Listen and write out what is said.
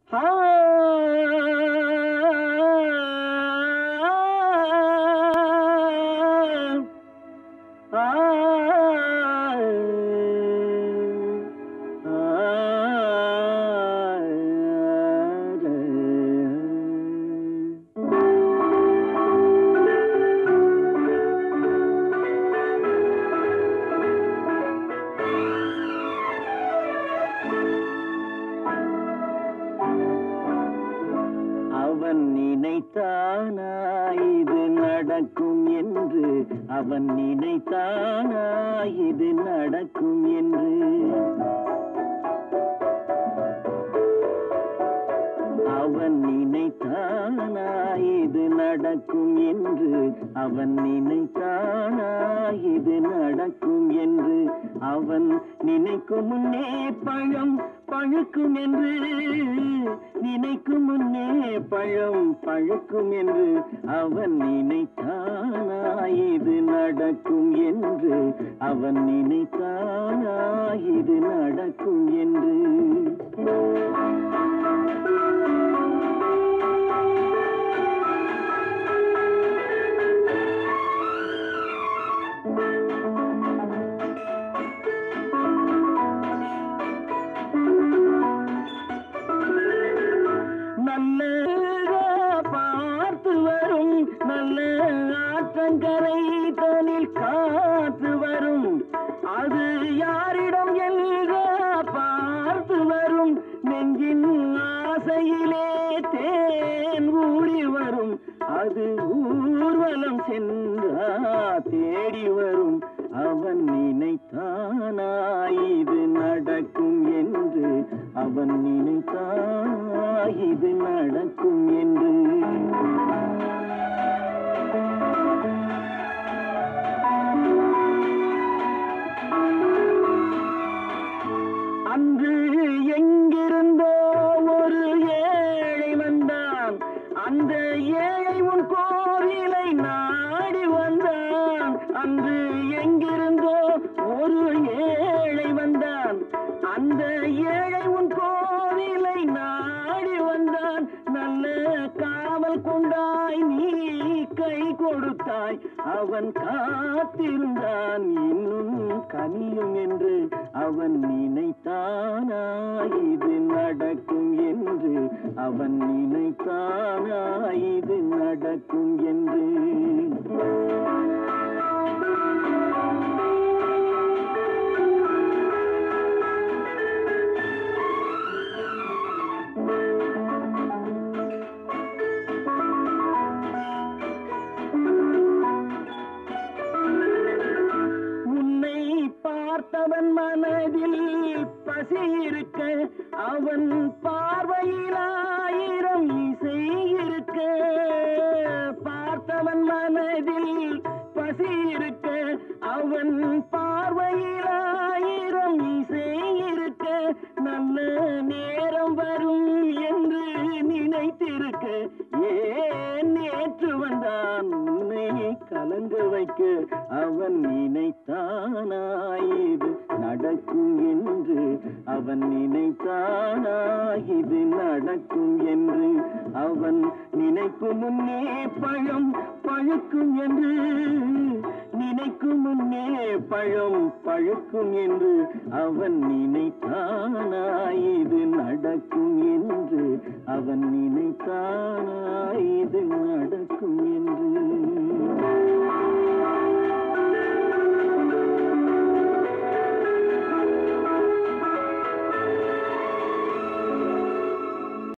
அவன் நினைத்தானா இது நடக்கும் என்று, அவன் நினைத்தானா இது நடக்கும் என்று. அவன் நினைத்தானா இது நடக்கும் என்று, அவன் நினைத்தானா இது நடக்கும் என்று. அவன் நினைக்கும் முன்னே பழம் பழுக்கும் என்று, நினைக்கும் முன்னே பழம் பழுக்கும் என்று. அவன் நினைத்தானா இது நடக்கும் என்று, அவன் நினைத்தானா இது நடக்கும் என்று. நல்ல பார்த்து வரும் நல்ல ஆற்றங்கரை தனில் காத்து வரும், அது யாரிடம் என்ற பார்த்து வரும். நெஞ்சின் ஆசையிலே தேன் ஊறி வரும், அது ஊர்வலம் சென்றா தேடி வரும். அவன் நினைத்தானா இது நடக்கும் என்று, அவன் நினைத்தானா இது நடக்கும் என்று. அன்று எங்கிருந்தோ ஒரு ஏழை வந்தான், அந்த ஏழை உன் கோவிலை நாடி வந்தான். அன்று எங்கிருந்தோ ஒரு ஏழை வந்தான், அந்த ஏழை உன் கோவிலை நாடி வந்தான். நல்ல காவல் கொண்டாய் நீ கை கொடுத்தாய், அவன் காத்திருந்தான் இன்னும் கனியும் என்று. அவன் நினைத்தானா இது நடக்கும் என்று, அவன் நினைத்தானா இது நடக்கும் என்று. பார்த்தவன் மனதில் பசி இருக்க, அவன் பார்வையில் ஆயிரம் இசை இருக்க. பார்த்தவன் மனதில் பசி இருக்க, அவன் பார்வையில் ஆயிரம் இசை இருக்க. நல்ல நேரம் வரும் என்று நினைத்திருக்க, ஏன் நேற்று வந்தான் உன்னை கலங்க வைக்க. அவன் நினைத்தானா இது நடக்கும் என்று, அவன் நினைத்தானா இது நடக்கும் என்று. அவன் நினைக்கும் முன்னே பழம் பழுக்கும் என்று, நினைக்கும் முன்னே பழம் பழுக்கும் என்று. அவன் நினைத்தானா இது நடக்கும் என்று, அவன் நினைத்தானா